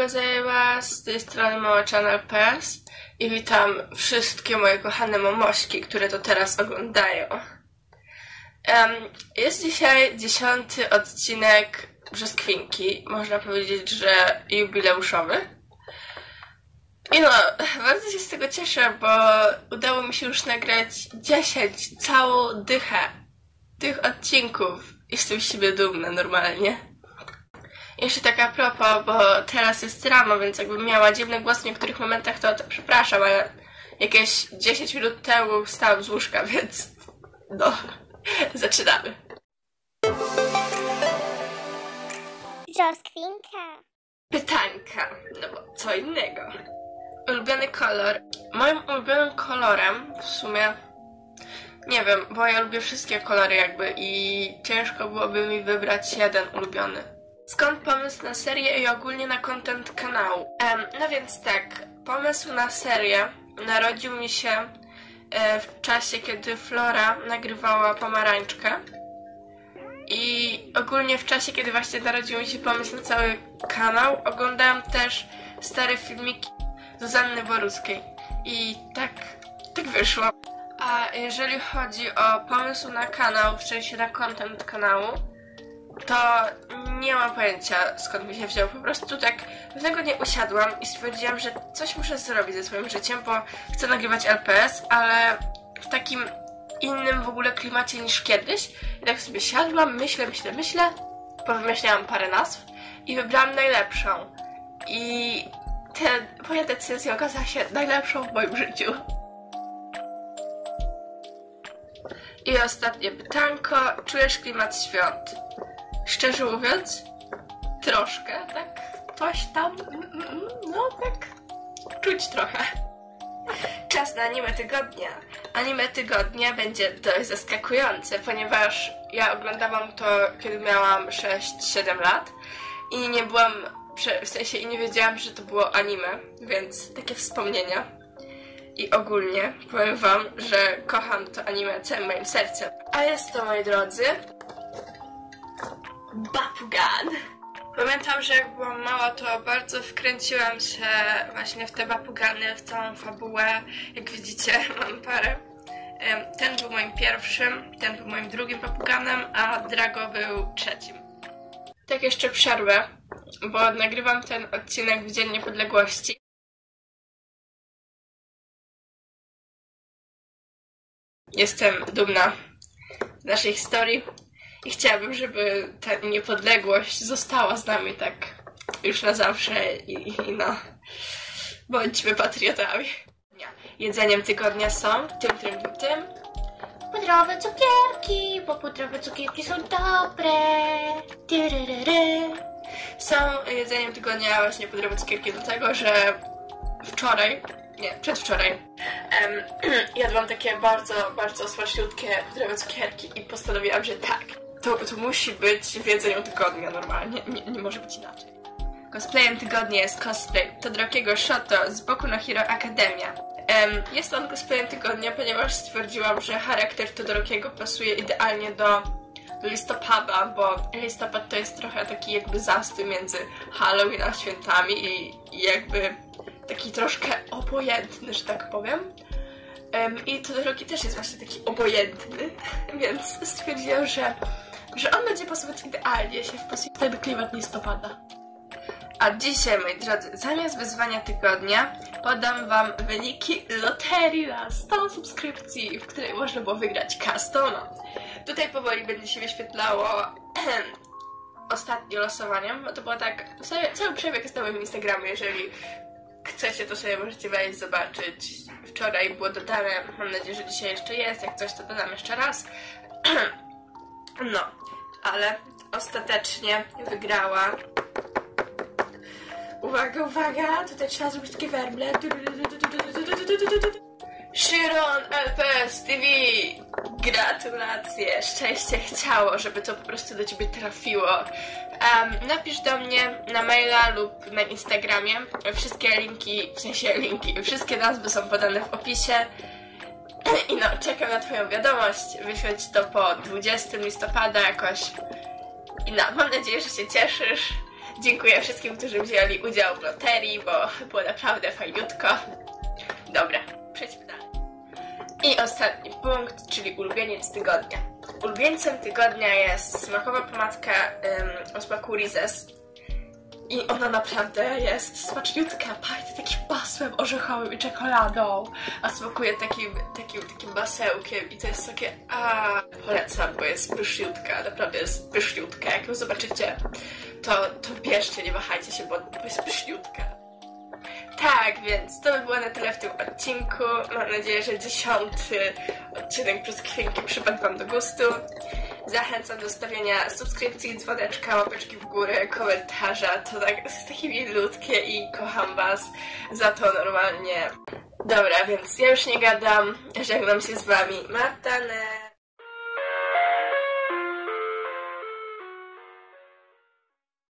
Siemano zajęła, z tej strony Mała Channel PS i witam wszystkie moje kochane mamośki, które to teraz oglądają. Jest dzisiaj 10. odcinek Brzoskwinki, można powiedzieć, że jubileuszowy. I no, bardzo się z tego cieszę, bo udało mi się już nagrać 10, całą dychę tych odcinków. Jestem z siebie dumna normalnie. Jeszcze tak a propos, bo teraz jest rano, więc jakbym miała dziwny głos w niektórych momentach, to przepraszam, ale jakieś 10 minut temu wstałam z łóżka, więc no, zaczynamy. Brzoskwinka. Pytanka, no bo co innego. Ulubiony kolor. Moim ulubionym kolorem w sumie, nie wiem, bo ja lubię wszystkie kolory jakby i ciężko byłoby mi wybrać jeden ulubiony. Skąd pomysł na serię i ogólnie na content kanału? No więc tak, pomysł na serię narodził mi się w czasie, kiedy Flora nagrywała Pomarańczkę. I ogólnie w czasie, kiedy właśnie narodził mi się pomysł na cały kanał, oglądałam też stare filmiki Zuzanny Boruckiej. I tak wyszło. A jeżeli chodzi o pomysł na kanał, w sensie na content kanału, to nie mam pojęcia, skąd mi się wziął. Po prostu tak pewnego dnia usiadłam i stwierdziłam, że coś muszę zrobić ze swoim życiem, bo chcę nagrywać LPS, ale w takim innym w ogóle klimacie niż kiedyś. I tak sobie siadłam, myślę, powymyślałam parę nazw i wybrałam najlepszą. I moja decyzja okazała się najlepszą w moim życiu. I ostatnie pytanko. Czujesz klimat świąt? Szczerze mówiąc, troszkę, tak? Coś tam, no tak, czuć trochę. Czas na anime tygodnia. Anime tygodnia będzie dość zaskakujące, ponieważ ja oglądałam to, kiedy miałam 6-7 lat i nie byłam, w sensie i nie wiedziałam, że to było anime, więc takie wspomnienia. I ogólnie powiem wam, że kocham to anime całym moim sercem. A jest to, moi drodzy, Bakugan. Pamiętam, że jak byłam mała, to bardzo wkręciłam się właśnie w te Bakugany, w całą fabułę. Jak widzicie, mam parę. Ten był moim pierwszym, ten był moim drugim Bakuganem, a Drago był trzecim. Tak jeszcze przerwę, bo nagrywam ten odcinek w Dzień Niepodległości. Jestem dumna z naszej historii i chciałabym, żeby ta niepodległość została z nami tak już na zawsze i no, bądźmy patriotami. Jedzeniem tygodnia są tym pudrowe cukierki, bo pudrowe cukierki są dobre. Są jedzeniem tygodnia właśnie pudrowe cukierki do tego, że przedwczoraj jadłam takie bardzo smaczniutkie pudrowe cukierki i postanowiłam, że tak, to musi być w jedzeniu tygodnia normalnie, nie może być inaczej. Cosplayem tygodnia jest cosplay Todorokiego Shoto z Boku no Hero Academia. Jest on cosplayem tygodnia, ponieważ stwierdziłam, że charakter Todorokiego pasuje idealnie do listopada, bo listopad to jest trochę taki jakby zastój między Halloween a świętami i jakby taki troszkę obojętny, że tak powiem. I Todoroki też jest właśnie taki obojętny, więc stwierdziłam, że on będzie pasować idealnie, się wpasuje w ten klimat listopada. A dzisiaj, moi drodzy, zamiast wyzwania tygodnia podam wam wyniki loterii na 100 subskrypcji, w której można było wygrać customa. Tutaj powoli będzie się wyświetlało ostatnie losowanie, bo to było tak, cały przebieg jest na moim Instagramie, jeżeli chcecie, to sobie możecie wejść, zobaczyć. Wczoraj było dodane, mam nadzieję, że dzisiaj jeszcze jest, jak coś to dodam jeszcze raz. No, ale ostatecznie wygrała. Uwaga, tutaj trzeba zrobić takie werble. Shiron LPS TV! Gratulacje! Szczęście chciało, żeby to po prostu do ciebie trafiło. Napisz do mnie na maila lub na Instagramie. Wszystkie linki, wszystkie nazwy są podane w opisie. I no, czekam na twoją wiadomość. Wyśleć to po 20 listopada jakoś. I no, mam nadzieję, że się cieszysz. Dziękuję wszystkim, którzy wzięli udział w loterii, bo było naprawdę fajniutko. Dobra, przejdźmy dalej. I ostatni punkt, czyli ulubieniec tygodnia. Ulubieńcem tygodnia jest smakowa pomadka o smaku Reese's. I ona naprawdę jest smaczniutka, pachnie takim masłem orzechowym i czekoladą, a smakuje takim masełkiem i to jest takie polecam, bo jest pyszniutka, naprawdę jest pyszniutka. Jak ją zobaczycie, to bierzcie, nie wahajcie się, bo jest pyszniutka. Tak, więc to by było na tyle w tym odcinku. Mam nadzieję, że 10. odcinek Brzoskwinki przypadł wam do gustu. Zachęcam do stawiania subskrypcji, dzwoneczka, łapeczki w górę, komentarza. To jest takie milutkie i kocham was za to normalnie. Dobra, więc ja już nie gadam. Żegnam się z wami. Marta.